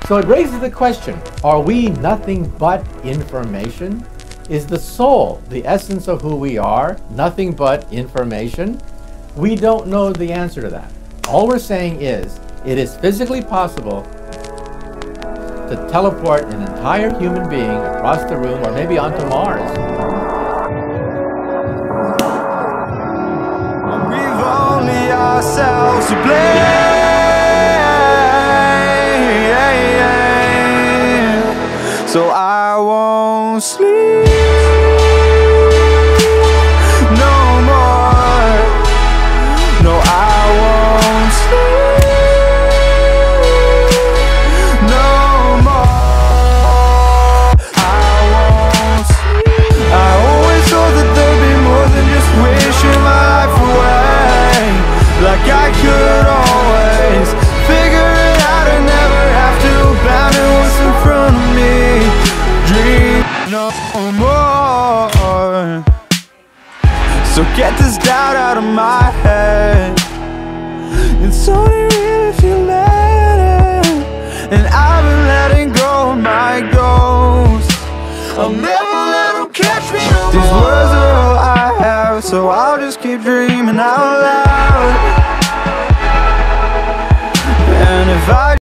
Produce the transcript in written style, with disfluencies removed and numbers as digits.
So it raises the question, are we nothing but information? Is the soul, the essence of who we are, nothing but information? We don't know the answer to that. All we're saying is, it is physically possible to teleport an entire human being across the room or maybe onto Mars. We've only ourselves to blame. So I won't sleep no more. No, I won't sleep no more. I won't sleep. I always thought that there'd be more than just wishing my life away. Like I could always figure it out and never have to abandon what's in front of me. Dream no more. So get this doubt out of my head. It's only real if you let it. And I've been letting go of my ghost. I'll never let them catch me no more. These words are all I have, so I'll just keep dreaming.